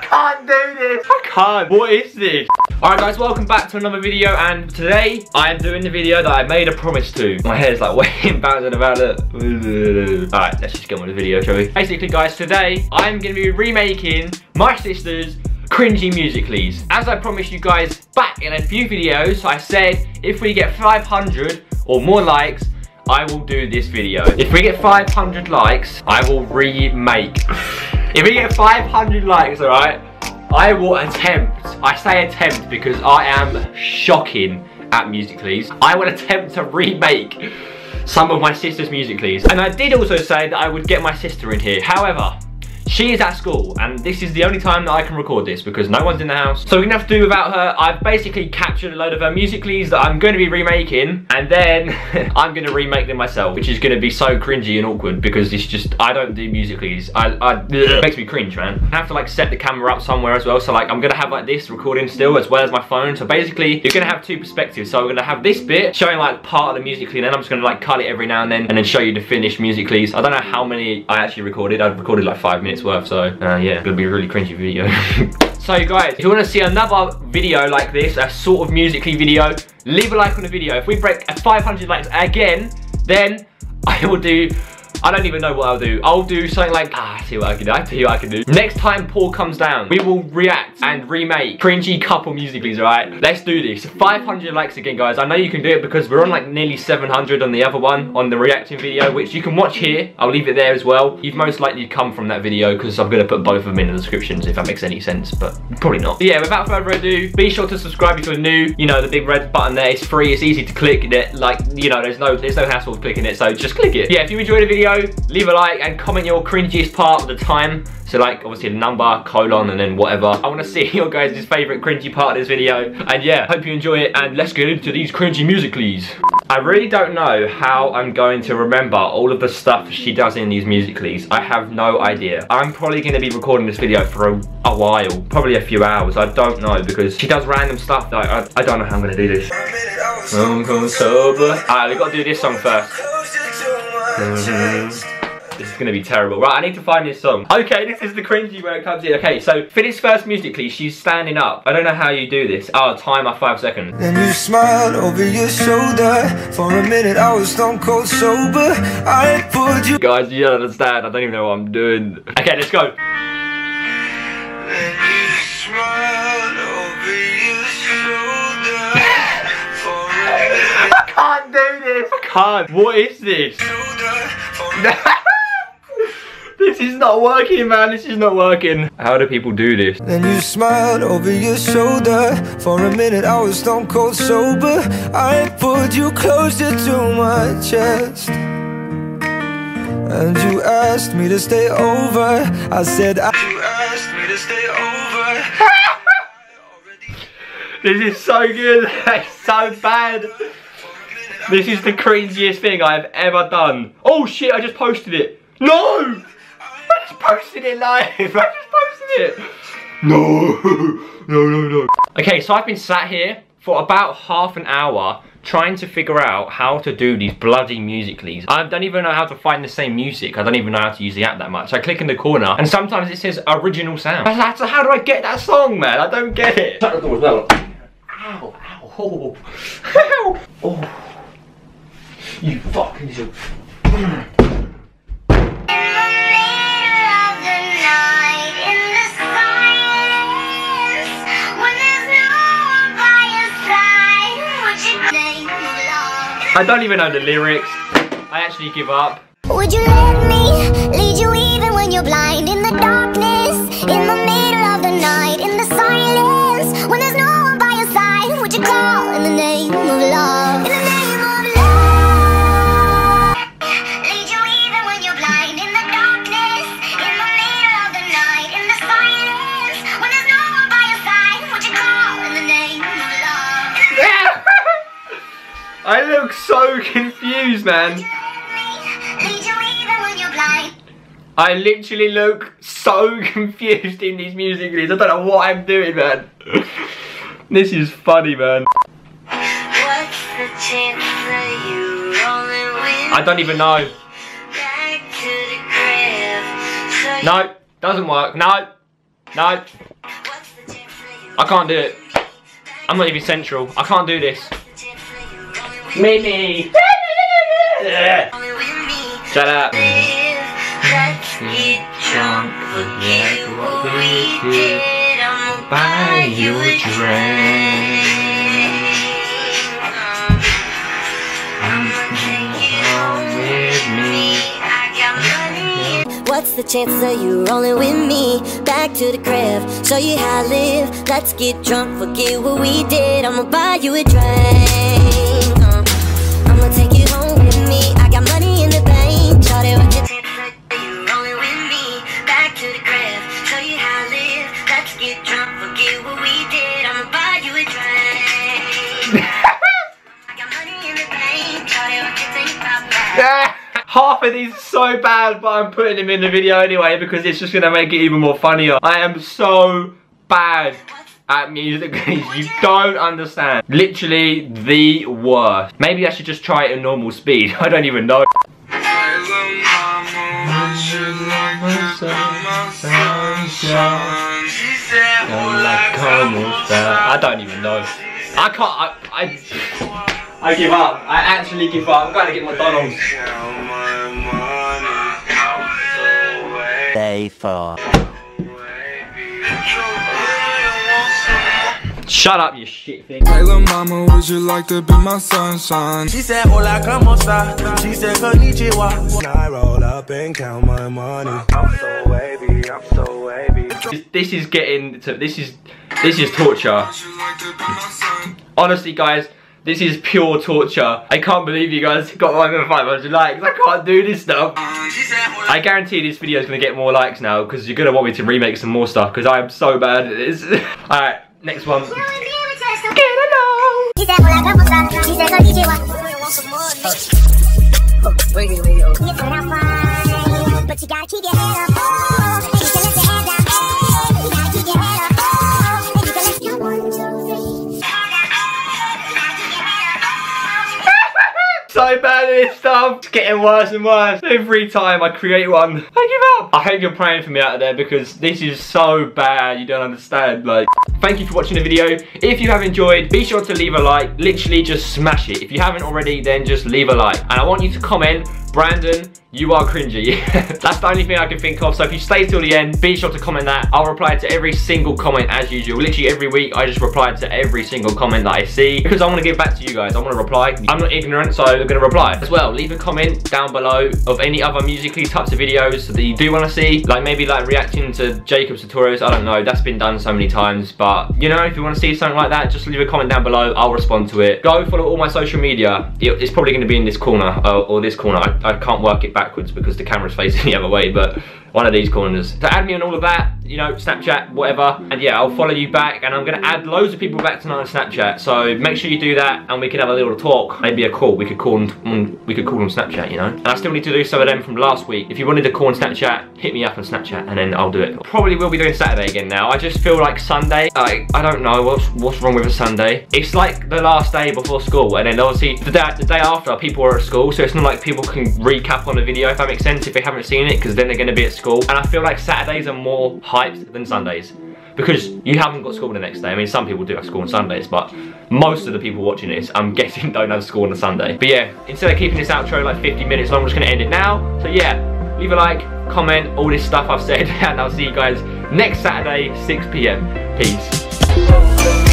can't do this. I can't. What is this? Alright guys, welcome back to another video, and today I am doing the video that I made a promise to. My hair's like way bouncing about it. Alright, let's just get on with the video, shall we? Basically guys, today I'm going to be remaking my sister's cringy Musical.lys. As I promised you guys back in a few videos, I said if we get 500 or more likes, I will do this video. If we get 500 likes, I will remake. If we get 500 likes, alright, I will attempt. I say attempt because I am shocking at Musical.lys. I will attempt to remake some of my sister's Musical.lys. And I did also say that I would get my sister in here. However, she is at school, and this is the only time that I can record this because no one's in the house. So we're gonna have to do without her. I've basically captured a load of her Musical.lys that I'm gonna be remaking, and then I'm gonna remake them myself, which is gonna be so cringy and awkward because it's just, I don't do Musical.lys. It makes me cringe, man. I have to like set the camera up somewhere as well. So like I'm gonna have like this recording still as well as my phone. So basically you're gonna have two perspectives. So we're gonna have this bit showing like part of the Musical.ly, and then I'm just gonna like cut it every now and then show you the finished Musical.lys. I don't know how many I actually recorded. I've recorded like 5 minutes worth, so yeah, it's gonna be a really cringy video. So guys, if you want to see another video like this, a sort of Musical.ly video, leave a like on the video. If we break 500 likes again, then I will do, I don't even know what I'll do. I'll do something like, see what I can do. I tell you what I can do. Next time Paul comes down, we will react and remake cringy couple Musical.lys, alright? Let's do this. 500 likes again, guys. I know you can do it because we're on like nearly 700 on the other one, on the reacting video, which you can watch here. I'll leave it there as well. You've most likely come from that video because I'm going to put both of them in the descriptions if that makes any sense, but probably not. But yeah, without further ado, be sure to subscribe if you're new. You know, the big red button there, it's free, it's easy to click. Like, you know, there's no hassle with clicking it, so just click it. Yeah, if you enjoyed the video, leave a like and comment your cringiest part of the time. So like obviously the number, colon, and then whatever. I want to see your guys' favourite cringy part of this video. And yeah, hope you enjoy it, and let's get into these cringy Musical.lys. I really don't know how I'm going to remember all of the stuff she does in these Musical.lys. I have no idea. I'm probably going to be recording this video for a while, probably a few hours. I don't know, because she does random stuff that I don't know how I'm going to do this. I'm sober. Alright, we've got to do this song first. This is going to be terrible. Right, I need to find this song. Okay, this is the cringy where it comes in. Okay, so for this first Musical.ly, she's standing up. I don't know how you do this. Oh, timer 5 seconds. Then you smiled over your shoulder. For a minute, I was stone cold sober. I pulled you. Guys, you don't understand. I don't even know what I'm doing. Okay, let's go. Then you smiled over your shoulder. For a minute. I can't do this. I can't. What is this? This is not working, man. This is not working. How do people do this? Then you smiled over your shoulder. For a minute, I was stone cold sober. I pulled you closer to my chest, and you asked me to stay over. I said, you asked me to stay over. This is so good. It's so bad. This is the cringiest thing I've ever done. Oh shit, I just posted it. No! I just posted it live. I just posted it. No. No. Okay, so I've been sat here for about half an hour trying to figure out how to do these bloody Musical.lys. I don't even know how to find the same music. I don't even know how to use the app that much. I click in the corner and sometimes it says original sound. So how do I get that song, man? I don't get it. Shut the door as well. Ow, ow, oh. Ow. Oh. You fucking little. I don't even know the lyrics. I actually give up. Would you let me lead you even when you're blind? In the darkness, in the middle of the night, in the silence, when there's no one by your side, would you call in the name of love? In the name of love. Lead you even when you're blind, in the darkness, in the middle of the night, in the silence, when there's no one by your side, would you call in the name of love? I look so confused, man. I literally look so confused in these Musical.lys. I don't know what I'm doing, man. This is funny, man. What's the chance that you rolling with? I don't even know. Back to the crib. No, doesn't work. No. No. I can't do it. I'm not even central. I can't do this. Mimi. Shut up. Let's get drunk, forget what we did. Buy you a drink. Come with me. What's the chance that you're rolling with me? Back to the crib, show you how I live. Let's get drunk, forget what we did. I'ma buy you a drink. I'ma take you home with me. I got money in the bank. Shawty, what's the chance that you're rolling with me? Back to the crib, show you how I live. Let's get drunk, forget what we did. I'ma buy you a drink. I got money in the bank. Shawty, what you think about that? Half of these are so bad, but I'm putting them in the video anyway because it's just gonna make it even more funnier. I am so bad at music, you don't understand. Literally the worst. Maybe I should just try it at normal speed. I don't even know. I don't even know. I can't. I give up. I actually give up. I'm going to get McDonald's. Day 4. Shut up, you shit thing. Hey, little mama, would you like to be my sunshine? She said, hola, como esta? She said, konnichiwa. I roll up and count my money. I'm so wavy, I'm so wavy. This is getting to, this is torture. Honestly, guys, this is pure torture. I can't believe you guys got more than 500 likes. I can't do this stuff. I guarantee this video is going to get more likes now because you're going to want me to remake some more stuff because I am so bad at this. Alright, next one. Get along. But you gotta keep your head up. You can let your head down. You gotta keep your head up. And you can let your 1, 2, 3. So bad at this stuff. It's getting worse and worse. Every time I create one, I give up. I hope you're praying for me out there because this is so bad. You don't understand. Like, thank you for watching the video. If you have enjoyed, be sure to leave a like. Literally just smash it. If you haven't already, then just leave a like. And I want you to comment, Brandon, you are cringy. That's the only thing I can think of. So if you stay till the end, be sure to comment that. I'll reply to every single comment as usual. Literally every week, I just reply to every single comment that I see because I want to give back to you guys. I want to reply. I'm not ignorant, so I'm going to reply. As well, leave a comment down below of any other musically types of videos that you do want to see. Like maybe like reacting to Jacob's tutorials. I don't know. That's been done so many times. But you know, if you want to see something like that, just leave a comment down below. I'll respond to it. Go follow all my social media. It's probably going to be in this corner or this corner. I can't work it backwards because the camera's facing the other way, but one of these corners. So add me on all of that, you know, Snapchat, whatever, and yeah, I'll follow you back, and I'm gonna add loads of people back tonight on Snapchat, so make sure you do that, and we can have a little talk, maybe a call. We could call them Snapchat, you know. And I still need to do some of them from last week. If you wanted to call on Snapchat, hit me up on Snapchat, and then I'll do it. Probably will be doing Saturday again now. I just feel like Sunday, I don't know what's wrong with a Sunday. It's like the last day before school, and then obviously the day after people are at school, so it's not like people can recap on the video, if that makes sense, if they haven't seen it, because then they're gonna be at school. And I feel like Saturdays are more hyped than Sundays because you haven't got school the next day. I mean, some people do have school on Sundays, but most of the people watching this, I'm guessing, don't have school on a Sunday. But yeah, instead of keeping this outro like 50 minutes long, I'm just gonna end it now. So yeah, leave a like, comment, all this stuff I've said, and I'll see you guys next Saturday, 6 PM. Peace.